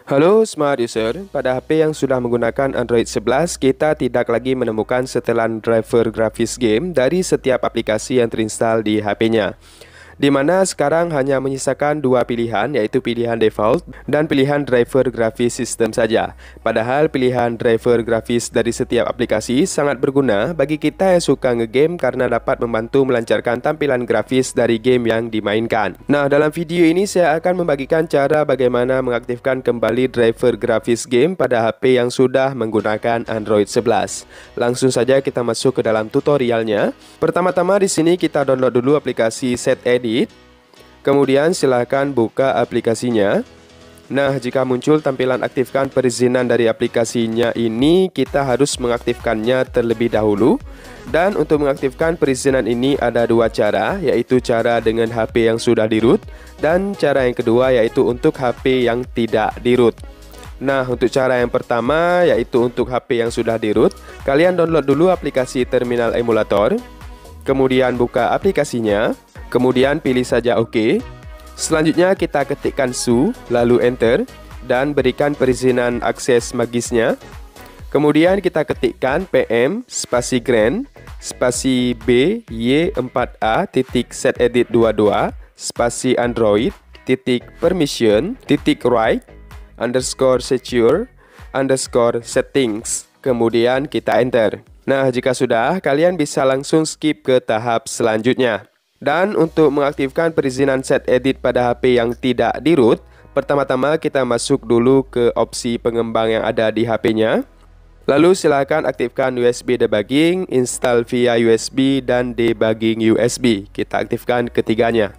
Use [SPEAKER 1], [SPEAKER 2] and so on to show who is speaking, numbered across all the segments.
[SPEAKER 1] Halo Smart User, pada HP yang sudah menggunakan Android 11, kita tidak lagi menemukan setelan driver grafis game dari setiap aplikasi yang terinstall di HP-nya. Di mana sekarang hanya menyisakan dua pilihan, yaitu pilihan default dan pilihan driver grafis sistem saja. Padahal pilihan driver grafis dari setiap aplikasi sangat berguna bagi kita yang suka ngegame karena dapat membantu melancarkan tampilan grafis dari game yang dimainkan. Nah, dalam video ini saya akan membagikan cara bagaimana mengaktifkan kembali driver grafis game pada HP yang sudah menggunakan Android 11. Langsung saja kita masuk ke dalam tutorialnya. Pertama-tama di sini kita download dulu aplikasi SetEdit. Kemudian silahkan buka aplikasinya. Nah, jika muncul tampilan aktifkan perizinan dari aplikasinya ini, kita harus mengaktifkannya terlebih dahulu. Dan untuk mengaktifkan perizinan ini ada dua cara, yaitu cara dengan HP yang sudah di-root dan cara yang kedua yaitu untuk HP yang tidak di-root. Nah, untuk cara yang pertama yaitu untuk HP yang sudah di-root, kalian download dulu aplikasi terminal emulator. Kemudian buka aplikasinya. Kemudian pilih saja OK. Selanjutnya kita ketikkan su, lalu enter, dan berikan perizinan akses magisnya. Kemudian kita ketikkan pm spasi grand spasi b y4a titik setedit22 spasi android titik permission titik right underscore secure underscore settings. Kemudian kita enter. Nah, jika sudah, kalian bisa langsung skip ke tahap selanjutnya. Dan untuk mengaktifkan perizinan SetEdit pada HP yang tidak di-root, pertama-tama kita masuk dulu ke opsi pengembang yang ada di HP-nya. Lalu silakan aktifkan USB debugging, install via USB, dan debugging USB. Kita aktifkan ketiganya.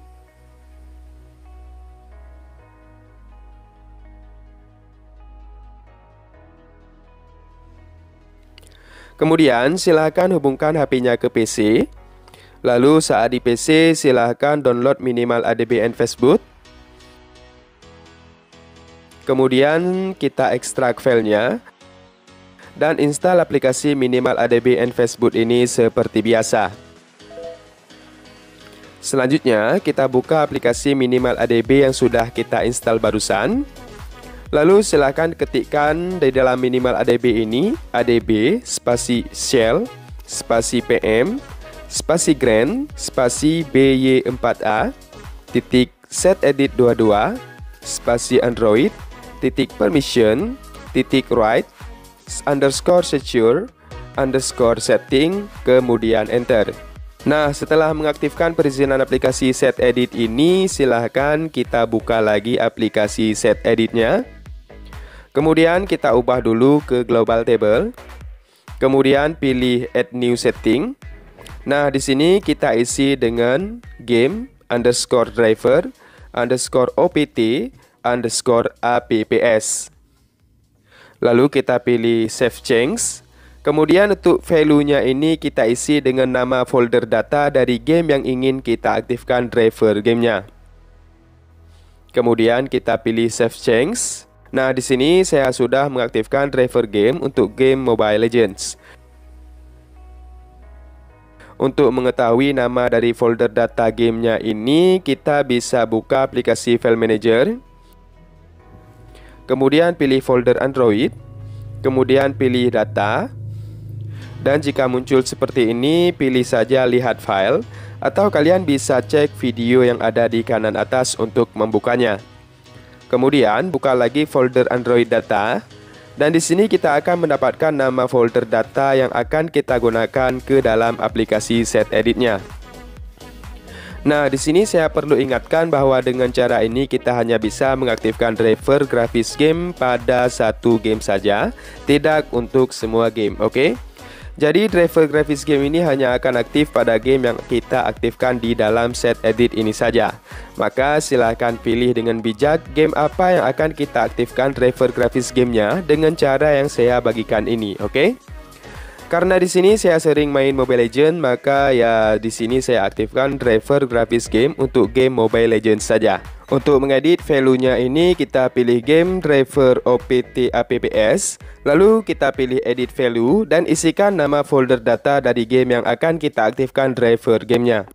[SPEAKER 1] Kemudian silakan hubungkan HP-nya ke PC. Lalu saat di PC silahkan download minimal ADB Fastboot. Kemudian kita ekstrak filenya dan install aplikasi minimal ADB Fastboot ini seperti biasa. Selanjutnya kita buka aplikasi minimal ADB yang sudah kita install barusan. Lalu silahkan ketikkan di dalam minimal ADB ini ADB spasi shell spasi pm spasi grand spasi by4a titik setedit22 spasi android titik permission titik right underscore secure underscore setting, kemudian enter. Nah, setelah mengaktifkan perizinan aplikasi SetEdit ini, silahkan kita buka lagi aplikasi SetEditnya. Kemudian kita ubah dulu ke global table. Kemudian pilih add new setting. Nah, di sini kita isi dengan game underscore driver underscore opt underscore apps. Lalu kita pilih save change. Kemudian untuk value-nya ini kita isi dengan nama folder data dari game yang ingin kita aktifkan driver gamenya. Kemudian kita pilih save change. Nah, di sini saya sudah mengaktifkan driver game untuk game Mobile Legends. Untuk mengetahui nama dari folder data gamenya ini, kita bisa buka aplikasi File Manager. Kemudian pilih folder Android. Kemudian pilih data. Dan jika muncul seperti ini, pilih saja lihat file. Atau kalian bisa cek video yang ada di kanan atas untuk membukanya. Kemudian buka lagi folder Android data. Dan di sini kita akan mendapatkan nama folder data yang akan kita gunakan ke dalam aplikasi SetEditnya. Nah, di sini saya perlu ingatkan bahwa dengan cara ini kita hanya bisa mengaktifkan driver grafis game pada satu game saja, tidak untuk semua game, oke? Jadi driver grafis game ini hanya akan aktif pada game yang kita aktifkan di dalam SetEdit ini saja. Maka silahkan pilih dengan bijak game apa yang akan kita aktifkan driver grafis gamenya dengan cara yang saya bagikan ini, oke? Karena di sini saya sering main Mobile Legends, maka ya di sini saya aktifkan driver grafis game untuk game Mobile Legends saja. Untuk mengedit value-nya ini kita pilih game driver opt apps, lalu kita pilih edit value dan isikan nama folder data dari game yang akan kita aktifkan driver gamenya.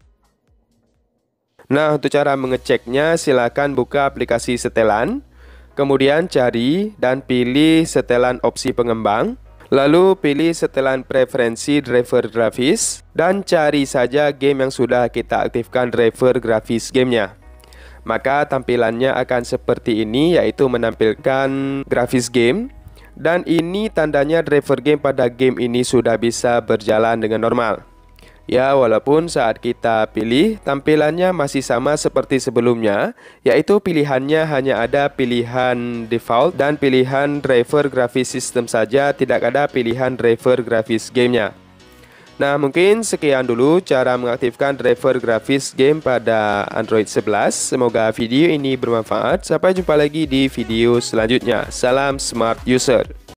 [SPEAKER 1] Nah, untuk cara mengeceknya silakan buka aplikasi setelan. Kemudian cari dan pilih setelan opsi pengembang. Lalu pilih setelan preferensi driver grafis dan cari saja game yang sudah kita aktifkan driver grafis gamenya. Maka tampilannya akan seperti ini, yaitu menampilkan grafis game. Dan ini tandanya driver game pada game ini sudah bisa berjalan dengan normal. Ya, walaupun saat kita pilih, tampilannya masih sama seperti sebelumnya, yaitu pilihannya hanya ada pilihan default dan pilihan driver grafis system saja, tidak ada pilihan driver grafis gamenya. Nah, mungkin sekian dulu cara mengaktifkan driver grafis game pada Android 11. Semoga video ini bermanfaat. Sampai jumpa lagi di video selanjutnya. Salam Smart User.